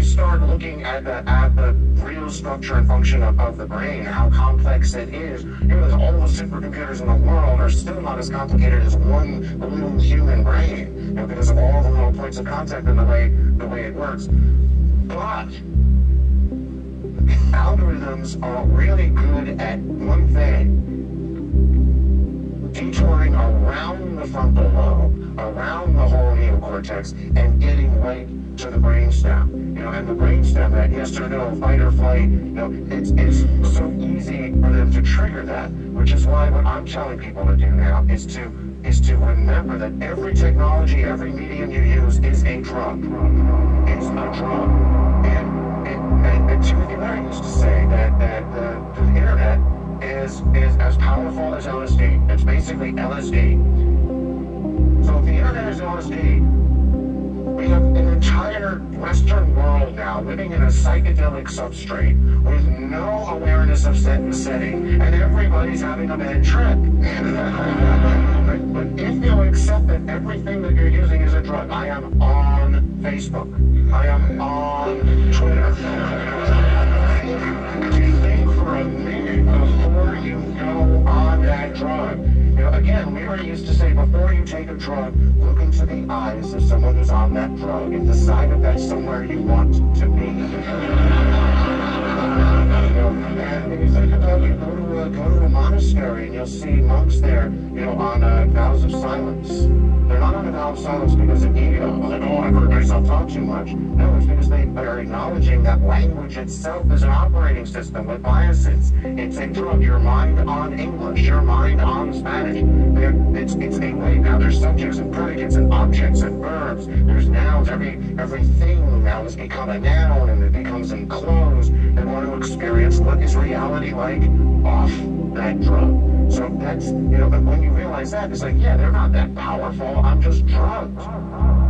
start looking at the real structure and function of the brain, how complex it is, all the supercomputers in the world are still not as complicated as one little human brain, because of all the little points of contact and the way it works. But algorithms are really good at one thing: detouring around the frontal lobe, around the whole neocortex, and getting right to the brainstem. And the brainstem, that yes or no, fight or flight, it's so easy for them to trigger that, which is why what I'm telling people to do now is to remember that every technology, every medium you use is a drug. It's a drug. And Timothy Leary used to say that the internet is as powerful as LSD. It's basically LSD. So if the internet is LSD, we have an entire Western world now living in a psychedelic substrate with no awareness of set and setting, and everybody's having a bad trip. But if you accept that everything that you're using is a drug, I am on Facebook, I am on Twitter. Think for a minute before you go on that drug. Again, we already used to say, before you take a drug, look into the eyes of someone who's on that drug and decide if that's somewhere you want to be. And if you think about it, go to a monastery and you'll see monks there, on vows of silence. They're not on a vow of silence because of ego. Like, oh, I've heard myself talk too much. No, it's because they are acknowledging that language itself is an operating system with biases. It's a drug. Your mind on English, your mind on Spanish. It's a way. Now there's subjects and predicates and objects and verbs. There's nouns. Everything now has become a noun, and it becomes enclosed. They want to experience what is reality like off that drug. So that's, when you realize that, it's like, yeah, they're not that powerful. I'm just drugged.